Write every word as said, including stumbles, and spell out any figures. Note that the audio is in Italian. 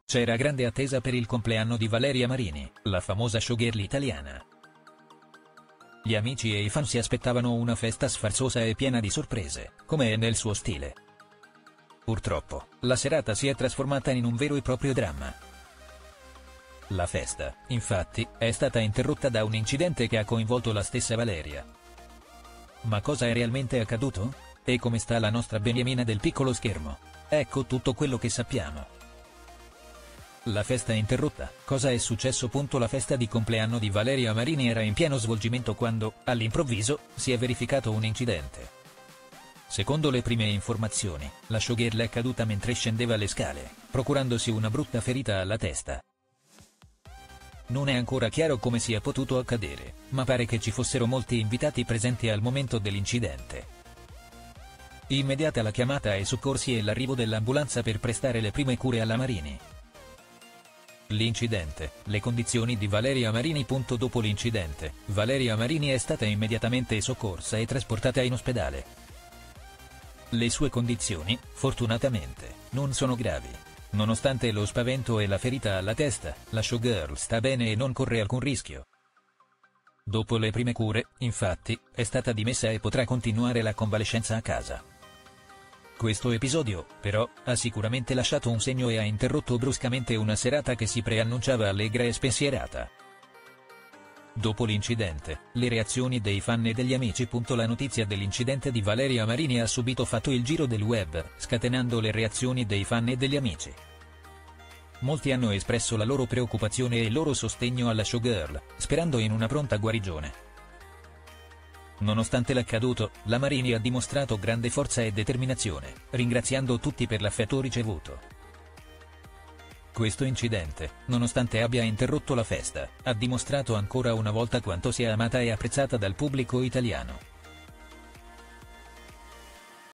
C'era grande attesa per il compleanno di Valeria Marini, la famosa showgirl italiana. Gli amici e i fan si aspettavano una festa sfarzosa e piena di sorprese, come è nel suo stile. Purtroppo, la serata si è trasformata in un vero e proprio dramma. La festa, infatti, è stata interrotta da un incidente che ha coinvolto la stessa Valeria. Ma cosa è realmente accaduto? E come sta la nostra beniamina del piccolo schermo? Ecco tutto quello che sappiamo. La festa interrotta, cosa è successo? La festa di compleanno di Valeria Marini era in pieno svolgimento quando, all'improvviso, si è verificato un incidente. Secondo le prime informazioni, la showgirl è caduta mentre scendeva le scale, procurandosi una brutta ferita alla testa. Non è ancora chiaro come sia potuto accadere, ma pare che ci fossero molti invitati presenti al momento dell'incidente. Immediata la chiamata ai soccorsi e l'arrivo dell'ambulanza per prestare le prime cure alla Marini. L'incidente, le condizioni di Valeria Marini. Dopo l'incidente, Valeria Marini è stata immediatamente soccorsa e trasportata in ospedale. Le sue condizioni, fortunatamente, non sono gravi. Nonostante lo spavento e la ferita alla testa, la showgirl sta bene e non corre alcun rischio. Dopo le prime cure, infatti, è stata dimessa e potrà continuare la convalescenza a casa. Questo episodio, però, ha sicuramente lasciato un segno e ha interrotto bruscamente una serata che si preannunciava allegra e spensierata. Dopo l'incidente, le reazioni dei fan e degli amici. La notizia dell'incidente di Valeria Marini ha subito fatto il giro del web, scatenando le reazioni dei fan e degli amici. Molti hanno espresso la loro preoccupazione e il loro sostegno alla showgirl, sperando in una pronta guarigione. Nonostante l'accaduto, la Marini ha dimostrato grande forza e determinazione, ringraziando tutti per l'affetto ricevuto. Questo incidente, nonostante abbia interrotto la festa, ha dimostrato ancora una volta quanto sia amata e apprezzata dal pubblico italiano.